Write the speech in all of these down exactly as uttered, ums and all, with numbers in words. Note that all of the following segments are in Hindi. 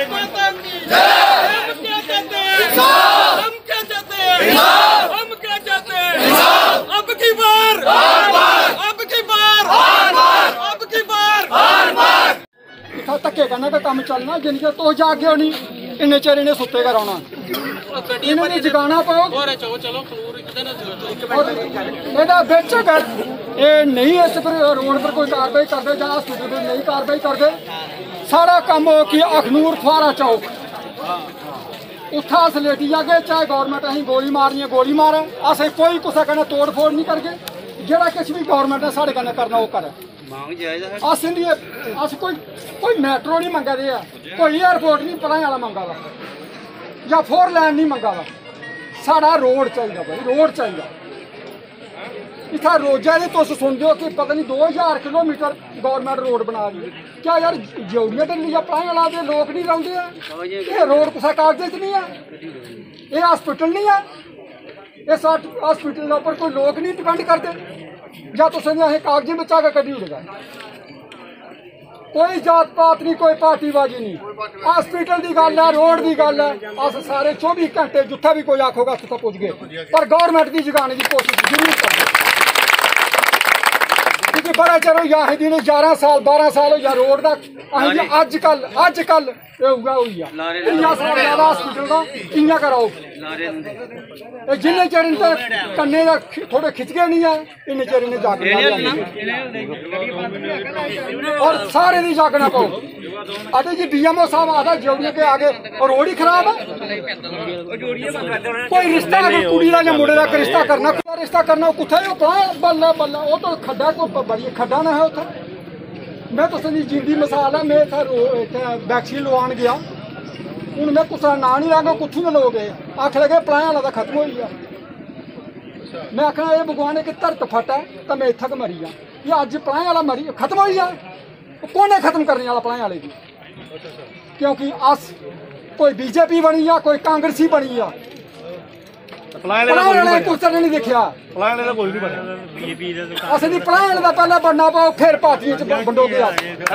धक्के करने का काम चलना जिन चर तुस जागे हो नहीं इन्ने चेर इन्हें सुत्ते घर आना इन्हें जगाना पाओ बिच अगर ये नहीं इस पर रोड पर कोई कार्रवाई करते या हॉस्पिटल पर नहीं कार्रवाई करते सारा काम हो कि अखनूर फुहारा चौक उत्था अस लेटी जागे चाहे गौरमेंट अं गोली मारनी गोली मारे अस कोई कुछ कन्नै तोड़ फोड़ नहीं करगे जेड़ा किश भी गौरमेंट ने साढ़े कन्नै करना वो करे अस इंदी अस कोई कोई मैट्रो नहीं मंगा दे कोई एयरपोर्ट नहीं पढ़ाने वाला मंगा दा या फोर लैन नहीं मंगा दा साढ़ा रोड चाहिए भाई रोड चाहिए इतना रोजा ने तुम सुनते हो कि पता नहीं दो हज़ार किलोमीटर गौरमेंट रोड बना दी क्या यार जौड़िया तो लिया पढ़ाने वाला दे लोग नहीं रौंदे ये रोड कुछ कागज च नहीं है ये हॉस्पिटल नहीं है इस हॉस्पिटल के उपर कोई लोग नहीं डिपेंड करते या तुम अं कागजें में आगे कभी उड़ेगा कोई जात पात नहीं कोई पार्टीबाजी नहीं हॉस्पिटल की गल है रोड की गल है अस सारे चौबी घंटे जिथे भी कोई आखोगा उत्थे पुज गए पर गौरमेंट की जगाने की कोशिश जरूर करते क्योंकि बड़ा चर हो गया दिन ग्यारह साल बारह साल हो गया रोड का अं अज कल अज कल इन्ना साल ज्यादा हॉस्पिटल का कियां कराओ जिन्ने चिर इनके कन्ने थोड़े खिचके नहीं है इन्ने चिर इन्हें जागना और सारे नहीं जागना पाओ अरे जी डीएमओ साहब आता जोड़िए के आगे और रोड ही खराब है कोई रिश्ता अगर कुड़ी का या मुंडे का रिश्ता करना रिश्ता करना कुत्थे बल्ला बल्ला वो तो खड्डा कोई बड़ी खड्डा ना है उत्थे मैं तुसें जिंदी मिसाल है मैं इत्थे वैक्सीन लवान गया हूँ मैं कुछ ना नहीं लागा कुत्थों लोग गए आख लगे पढ़ाने वाला तो खत्म हो गया मैं आखना ये भगवान एक धरत फट है तो मैं इत्थे मरी जा ये अज पढ़ाने वाला मरी खत्म हो गया कौन है खत्म करने वाला पढ़ाने वाले की क्योंकि अस कोई बीजेपी बनी आ कोई कांग्रेसी बनी आ कुछ नहीं देखा असली पढ़ाने का पहले बनना पाओ फिर पार्टियां बंडो गया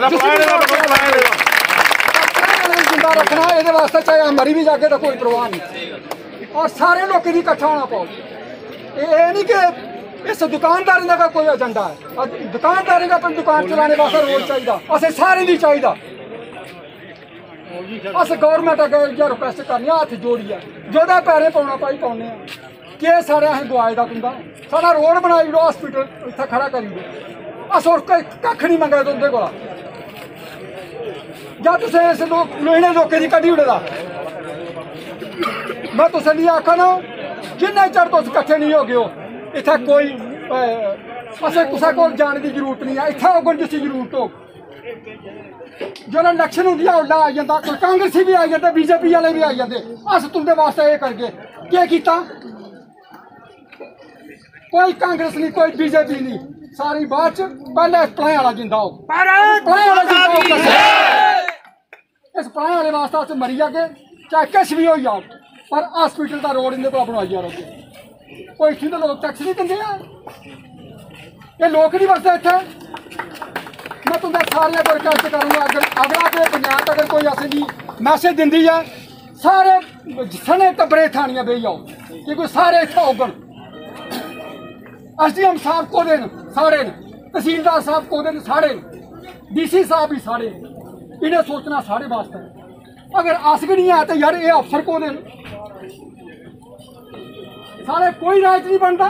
जिंदा रखना ये वास्ते चाहे मरी भी जाके तो कोई परवाह नहीं और सारे लोगों की इकट्ठा होना पाओ ये नहीं कि इस दुकानदारी का कोई एजेंडा है दुकानदारी का अपनी दुकान चलाने वास्ते रोड चाहिए असें सारे नहीं चाहिए अस गौरमेंट अगर रिक्वेस्ट करने हथ जोड़िए जोड़ा पैरे पाना पाई पाने कि सारे अं गुआए का तुंदा सारा रोड बनाई ओड़ो हॉस्पिटल इतना खड़ा करी दो अस और कख नहीं मंगा तुंदे कोला या तुसें इस लोग इन्हें लोगों की कड्ढी ओड़े दा मैं तुसें नहीं आखा ना जिन्ने चर तुस कट्ठे नहीं हो गए हो इत्थे कोई असें कुसै कोल जाने की जरूरत नहीं है इत्थे होगन जिसकी जरूरत हो जो इलेक्शन होंगी ओल्ला आई जाता कोई कांग्रेसी भी आई जाते बीजेपी वाले भी आई जाते अस तुंदे वास्ते ये करगे क्या किया कोई कांग्रेस नहीं कोई बीजेपी नहीं सारी बाद च पहले पढ़ाने वाला जिंदा हो इस पढ़ाने वाले वास्ते अस मरी जागे चाहे किश भी हो जाओ पर हॉस्पिटल का रोड इन्हें कोला बनवाई रहोगे कोई इतने तो लोग टैक्स नहीं देंगे ये लोग नहीं बसते इतने मैं तुंदा सारे को रिक्वेस्ट करूँगा अगर अगला कोई पंचायत अगर कोई असली मैसेज दिंदी है सारे सने टब्बरे थानियां बेही जाओ क्योंकि सारे इत्थे होगन एस डी एम साहब को दिन साढ़े तहसीलदार साहब को दिन साढ़े डी सी साहब भी साढ़े इन्हें सोचना साढ़े वास्ते अगर अस भी नहीं है तो यार ये अफसर को दिन साढ़े कोई राज नहीं बनता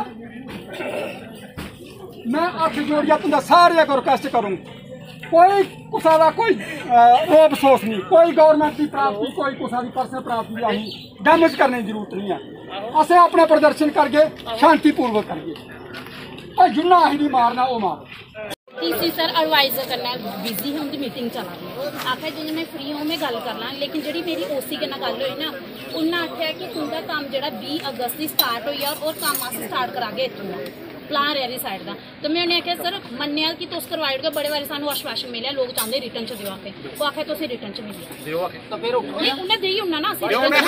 मैं हथ जोड़िया तुंदा सारे को रिक्वेस्ट करूँगा कोई कुसा का कोई रोब सोच नहीं कोई गौरमेंट की प्राप्ति कोई कुसा की पर्सनल प्राप्ति अं डैमेज करने की जरूरत नहीं है असें अपने प्रदर्शन करके शांतिपूर्वक करिए और जिन्ना अं नहीं मारना वो मार टीसी सर एडवाइजर करना बिजी है उनकी मीटिंग चला रही आखिर जिन्हें मैं फ्री हूँ मैं गल करना लेकिन जी मेरी ओसी के गल हुई ना उन्हें आख्या कि तुंदा काम जो बीस अगस्त की स्टार्ट हुई और काम अस स्टार्ट करा इतों प्लान रहा साइड का। तो मैं उन्हें आख्या सर मन्निया कि तुस करवाई ओड़गे, बड़े बारी सानू आश्वासन मिले, लोग चाहते रिटर्न च दिओ आके, वो आखे तुस रिटर्न च मिले नहीं उन्हें देई होना ना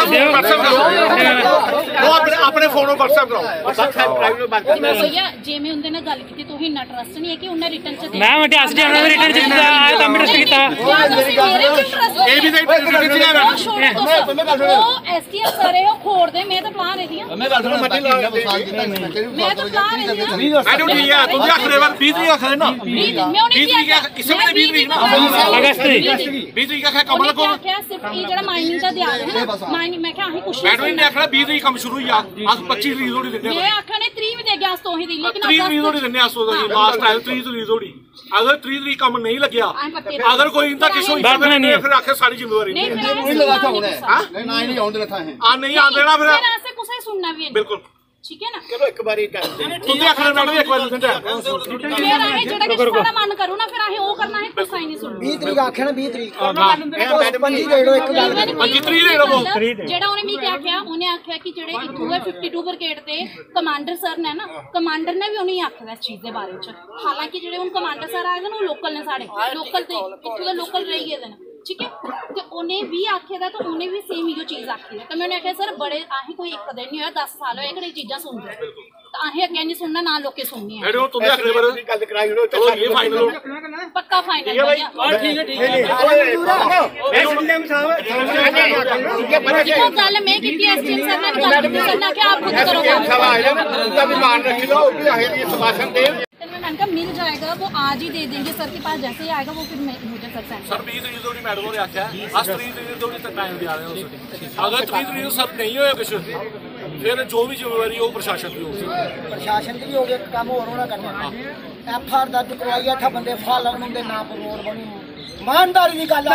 अपने फोन व्हाट्सएप करो भैया जे मैं उनके नाल गल की तुसीं इन्ना ट्रस्ट नहीं है कि उन्हें रिटर्न च मैं मैं ट्रस्ट जी उन्होंने रिटर्न च आया तो मैं ट्रस्ट कीता ये भी नहीं रिटर्न च आया वो एसटीएफ करे हो खोड़ दे मैं तो प्लान रही हूं मैं तो मट्टी ला मैं तो प्लान रही हूं मैडम ठीक है तुम आखिर बार बीस तरीक आखिर ना बीस मैं उन्हें बीस तरीक इससे पहले बीस तरीक ना अगस्त बीस तरीक आखिर कमल को क्या सिर्फ ये जड़ा माइनिंग का ध्यान है ना माइनिंग मैं क्या आही कुछ मैडम ने आखिर बीस तरीक काम शुरू हुआ आज पच्चीस तरीक थोड़ी देने मैं आखा ने तीस भी दे गया आज तो ही दी लेकिन तीस तरीक थोड़ी देने आज तो लास्ट है तीस तरीक थोड़ी अगर तीस तरीक काम नहीं लग गया अगर कोई इनका किसी फिर आखिर सारी जिम्मेदारी नहीं नहीं लगाता हूं नहीं नहीं आउंदे रखा है आ नहीं आंदे ना फिर ऐसे कुछ सुनना भी है बिल्कुल ठीक है ना चलो एक बार ही कर दे तुम आखिर मैडम एक बार सुन जा मेरा है जेड़ा कि सारा मन करू ना फिर आही ओ करना है कुछ ही नहीं सुन बीस तरीक आखे ना बीस तरीक पंजी दे दो एक गल पंजी तरीक दे दो जेड़ा उन्हें मी क्या किया उन्हें आख्या कि जेड़े इथू है बावन ब्रिगेड दे कमांडर सर ने ना कमांडर ने भी उन्हें आखया इस चीज दे बारे च हालांकि जेड़े उन कमांडर सर आए ना वो लोकल ने साडे लोकल ते इथू दे लोकल रह गए ने ठीक है तो उन्हें भी आखे था तो उन्हें भी सेम ही चीज आखी है तो मैंने आख्या सर बड़े आही कोई एक दिन नहीं होया दस साल होए कि चीज़ां सुन रहे तो आही अगे नहीं सुनना ना लोके सुननी है मैडम तुम आखिर बार गल कराई हो तो ये फाइनल पक्का फाइनल भैया ठीक है ठीक है जो गल मैं की एसडीएम सर ने गल की सर ने क्या आप खुद करो उनका भी मान रख लो वो भी आखिर ये समासन दे मैंने कहा मिल जाएगा वो आज ही दे देंगे सर के पास जैसे ही आएगा वो फिर मुझे सर सेंड सर बीस तरीक थोड़ी मैडम ने आख्या आज तीस तरीक थोड़ी तक टाइम दिया रहे हो अगर तीस तरीक सर नहीं होया कुछ फिर जो भी जिम्मेवारी वो प्रशासन की होगी प्रशासन की भी हो गया काम और होना करना एफ आर दर्ज करवाई था बंदे फाल उनके नाम पर रोड बनी ईमानदारी की गल है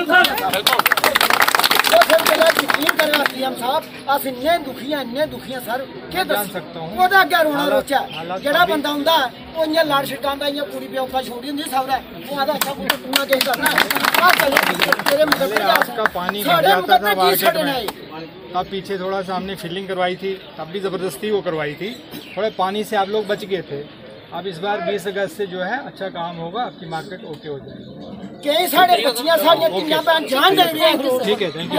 यकीन करें सीएम साहब अस इन्ने दुखी हैं इन्ने दुखी हैं सर क्या जान सकता हूं ओदा अगे रोना रोचा जेड़ा बंदा हुंदा ओ इयां लड़ छिटांदा इयां कुड़ी प्योका छोड़ी हुंदी सबदा वो आदा अच्छा कुछ टूना के करना आ चले तेरे मुंह पे का पानी भर जाता था मार्केट में। तब पीछे थोड़ा सा हमने फिलिंग करवाई थी तब भी ज़बरदस्ती वो करवाई थी थोड़े पानी से आप लोग बच गए थे। अब इस बार बीस अगस्त से जो है अच्छा काम होगा आपकी मार्केट ओके हो जाएगी। कई सारे बच्चियां सारियां तिन्ना बहन जान दे रही हैं ठीक है थैंक यू।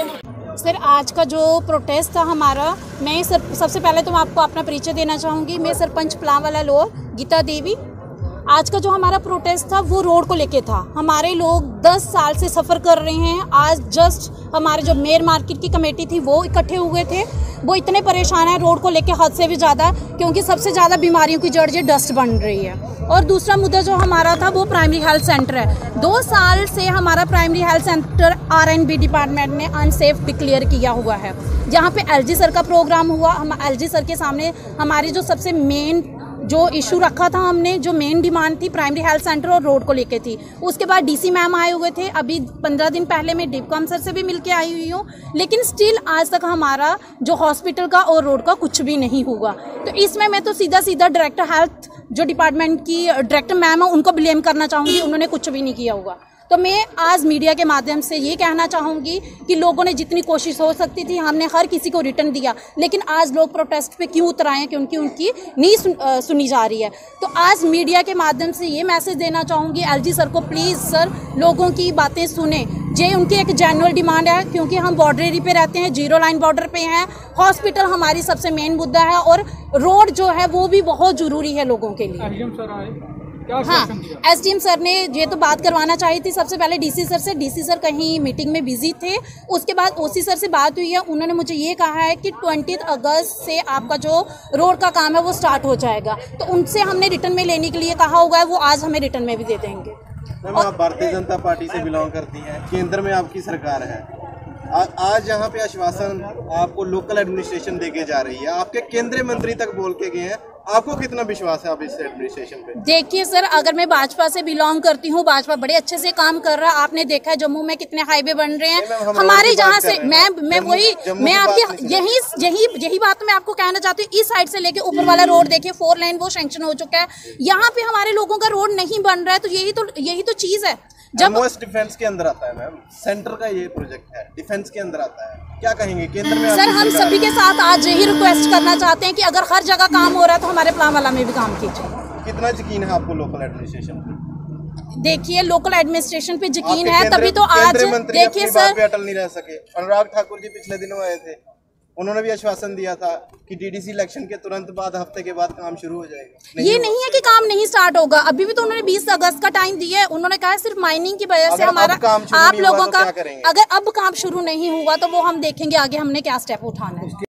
सर आज का जो प्रोटेस्ट था हमारा मैं सर सबसे पहले तो मैं आपको अपना परिचय देना चाहूँगी। मैं सरपंच पलांवाला लोअर गीता देवी। आज का जो हमारा प्रोटेस्ट था वो रोड को लेके था। हमारे लोग दस साल से सफ़र कर रहे हैं। आज जस्ट हमारे जो मेयर मार्केट की कमेटी थी वो इकट्ठे हुए थे। वो इतने परेशान हैं रोड को लेके हद से भी ज़्यादा क्योंकि सबसे ज़्यादा बीमारियों की जड़ ये डस्ट बन रही है। और दूसरा मुद्दा जो हमारा था वो प्राइमरी हेल्थ सेंटर है। दो साल से हमारा primary health centre R and B department ने अनसेफ डिक्लेयर किया हुआ है। जहाँ पे एलजी सर का प्रोग्राम हुआ हम एलजी सर के सामने हमारी जो सबसे मेन जो इशू रखा था हमने जो मेन डिमांड थी प्राइमरी हेल्थ सेंटर और रोड को लेके थी। उसके बाद डीसी मैम आए हुए थे। अभी पंद्रह दिन पहले मैं डिपकॉम सर से भी मिलके आई हुई हूँ लेकिन स्टिल आज तक हमारा जो हॉस्पिटल का और रोड का कुछ भी नहीं हुआ। तो इसमें मैं तो सीधा सीधा डायरेक्टर हेल्थ जो डिपार्टमेंट की डायरेक्टर मैम है उनको ब्लेम करना चाहूँगी। उन्होंने कुछ भी नहीं किया हुआ। तो मैं आज मीडिया के माध्यम से ये कहना चाहूँगी कि लोगों ने जितनी कोशिश हो सकती थी हमने हर किसी को रिटर्न दिया लेकिन आज लोग प्रोटेस्ट पे क्यों उतर आए हैं क्योंकि उनकी नहीं सुन, आ, सुनी जा रही है। तो आज मीडिया के माध्यम से ये मैसेज देना चाहूँगी एलजी सर को प्लीज़ सर लोगों की बातें सुने। ये उनकी एक जेन्युइन डिमांड है क्योंकि हम बॉर्डर एरिया पे रहते हैं जीरो लाइन बॉर्डर पे हैं। हॉस्पिटल हमारी सबसे मेन मुद्दा है और रोड जो है वो भी बहुत ज़रूरी है लोगों के लिए। हाँ एसडीएम सर ने ये तो बात करवाना चाहिए थी सबसे पहले डीसी सर से। डीसी सर कहीं मीटिंग में बिजी थे। उसके बाद ओसी सर से बात हुई है। उन्होंने मुझे ये कहा है कि बीस अगस्त से आपका जो रोड का काम है वो स्टार्ट हो जाएगा। तो उनसे हमने रिटर्न में लेने के लिए कहा हुआ है वो आज हमें रिटर्न में भी दे देंगे। मैम आप भारतीय जनता पार्टी से बिलोंग करती हैं केंद्र में आपकी सरकार है। आ, आज यहाँ पे आश्वासन आपको लोकल एडमिनिस्ट्रेशन देके जा रही है आपके केंद्रीय मंत्री तक बोल के गए हैं। आपको कितना विश्वास है आप इस एडमिनिस्ट्रेशन पे? देखिए सर अगर मैं भाजपा से बिलोंग करती हूँ भाजपा बड़े अच्छे से काम कर रहा है। आपने देखा है जम्मू में कितने हाईवे बन रहे हैं हमारे जहाँ से मैं मैं वही मैं आपकी यही यही यही बात मैं आपको कहना चाहती हूँ। इस साइड से लेके ऊपर वाला रोड देखिए फोर लाइन वो सैंक्शन हो चुका है। यहाँ पे हमारे लोगों का रोड नहीं बन रहा है तो यही तो यही तो चीज है। जब डिफेंस के अंदर आता है मैम सेंटर का ये प्रोजेक्ट है डिफेंस के अंदर आता है क्या कहेंगे केंद्र में? सर हम सभी के साथ आज यही रिक्वेस्ट करना चाहते हैं कि अगर हर जगह काम हो रहा है तो हमारे प्लांवाला में भी काम कीजिए। कितना यकीन है आपको लोकल एडमिनिस्ट्रेशन पे? देखिए लोकल एडमिनिस्ट्रेशन पे यकीन आपके है केंद्र- तभी तो आज केंद्रीय मंत्री देखिए अपनी बात सर पे अटल नहीं रह सके। अनुराग ठाकुर जी पिछले दिनों आए थे, उन्होंने भी आश्वासन दिया था कि डीडीसी इलेक्शन के तुरंत बाद हफ्ते के बाद काम शुरू हो जाएगा। ये नहीं है कि काम नहीं स्टार्ट होगा, अभी भी तो उन्होंने बीस अगस्त का टाइम दिया है। उन्होंने कहा है सिर्फ माइनिंग की वजह से अगर हमारा अब काम शुरू आप नहीं हुआ लोगों तो का क्या करेंगे? अगर अब काम शुरू नहीं हुआ तो वो हम देखेंगे आगे हमने क्या स्टेप उठाना है।